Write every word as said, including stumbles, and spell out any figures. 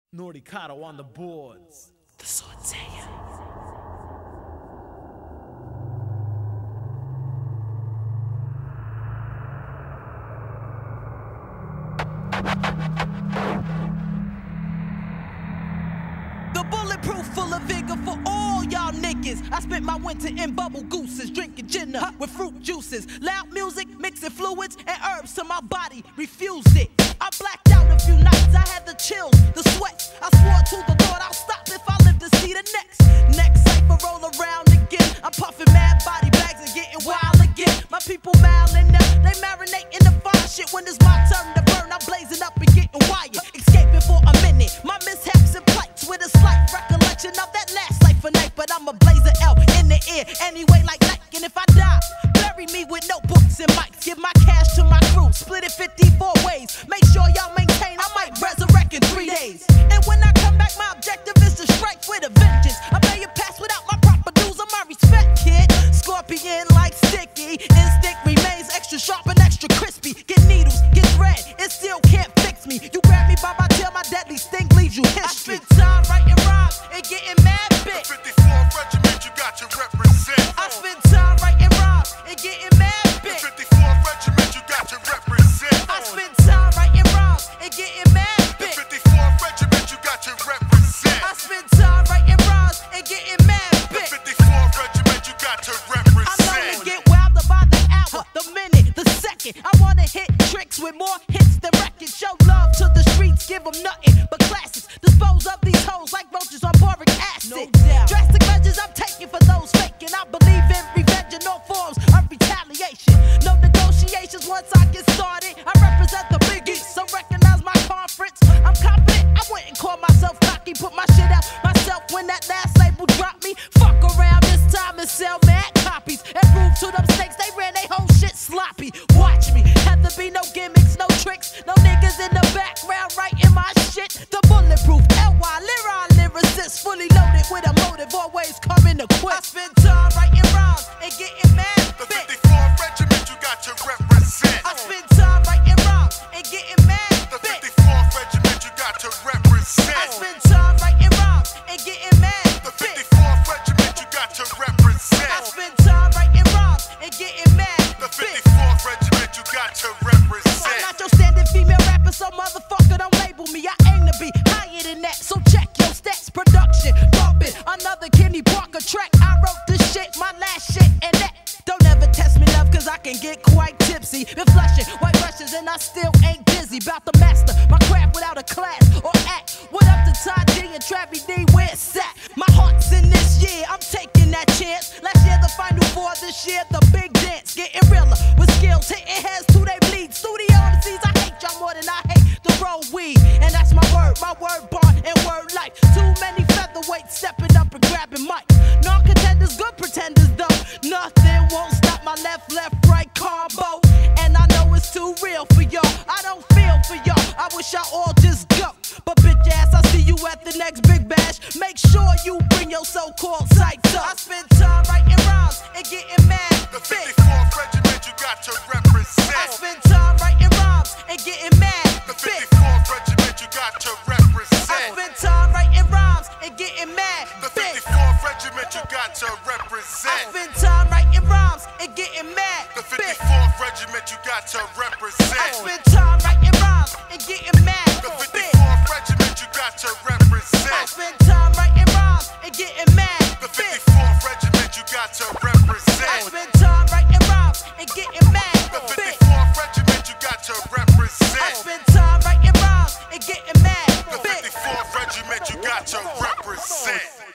Noricado on the boards. The Sorteia. The bulletproof full of vigor for all y'all niggas. I spent my winter in bubble gooses, drinking gin with fruit juices. Loud music, mixing fluids and herbs to my body, refused it. I blacked out a few nights, I had the chills, the sweats. I swore to the Lord I'll stop if I live to see the next. Next cypher roll around again. I'm puffing mad body bags and getting wild again. My people mailing up, they marinate in the fire shit. When it's my turn to burn, I'm blazing up and getting wired. Escaping for a minute, my mishaps and plights with a slight recollection of that last life for night. But I'm a blazer L in the air, anyway like Nike. And if I die, bury me with notebooks and mics. Give my cash to my crew, split it fifty-four ways. Make sure y'all maintain, I might resurrect in three days. And when I come back, my objective is to strike with a vengeance. I pay your pass without my proper dues or my respect, kid. Scorpion like sticky, instinct remains extra sharp and extra crispy. Get needles, get thread, it still can't fix me. You grab me by my tail, my deadly sting leaves you history. I spend time writing rhymes and getting mad bit. The fifty-fourth Regiment you got to represent. I spend time writing rhymes and getting mad bit. The fifty-fourth Regiment you got to represent. I spend time writing rhymes and getting mad bit. The fifty-fourth Regiment you got to represent. I spend time writing rhymes and getting mad bit. The fifty-fourth Regiment you got to represent. I'm known to get wilder by the hour, the minute, the second. I wanna hit tricks with more hits than records. Show love to the streets, give them nothing but classics. Dispose of these hoes like roaches on boric acid. No doubt. Drastic measures I'm taking for those faking. I believe in revenge in all forms of retaliation. No negotiations once I get started. I represent the Big East, so recognize my conference. I'm confident, I wouldn't call myself cocky. Put my shit out myself when that last label dropped me. Fuck around this time and sell mad copies. And prove to them snakes they ran they whole shit sloppy. Watch me, have to be no gimmicks, no tricks. No niggas in the background writing my shit. The bulletproof L Y Lyron lyricist, fully loaded with a motive, always coming equipped. I spend time writing rhymes and getting mad The bit. fifty-fourth Regiment you got to represent. I spend time writing rhymes and getting mad The bit. fifty-fourth Regiment you got to represent. I spend time writing rhymes and getting mad The bit. fifty-fourth Regiment you got to represent. I spend time writing rhymes and getting mad The bit. fifty-fourth Regiment you got to I'm represent. not your standard female rapper, so motherfucker don't label me. I aim to be higher than that, so check your stats. Production, bumping, another Kenny Parker track. I wrote this shit, my last shit, and that. Don't ever test me, love, cause I can get quite tipsy. Been flushing white rushes and I still ain't dizzy. Bout to master my craft without a class or act. What up to Todd G and Travis D, where it's at? My heart's in this year, I'm taking that chance. Last year the final four, this year the big dance. Getting realer with skills, hitting heads till they bleed. Studio overseas, I hate y'all more than I hate the road weed. And that's my word, my word bond and word life. Too many featherweights stepping up and grabbing mic. Non-contenders, good pretenders though. Nothing won't stop my left, left, right combo. And I know it's too real for y'all. I don't feel for y'all. I wish y'all all just go. But bitch ass, I'll see you at the next big bash. Make sure you bring your so-called sights up. I spend time writing rhymes and getting mad The bit. fifty-fourth Regiment you got to I represent. spend time writing rhymes and getting mad The bit. fifty-fourth Regiment you got to I represent. spend time writing rhymes and getting mad The bit. fifty-fourth Regiment you got to I represent. spend time writing rhymes and getting mad The bit. fifty-fourth Regiment you got to I represent. spend time writing rhymes and getting mad The bit. fifty-fourth Regiment you got to I represent. spend time writing rhymes and getting mad The bit. fifty-fourth Regiment you got to I represent. spend time writing rhymes and getting mad The bit. fifty-fourth Regiment you got to I represent. spend time writing rhymes and getting mad The bit. fifty-fourth Regiment you got to represent.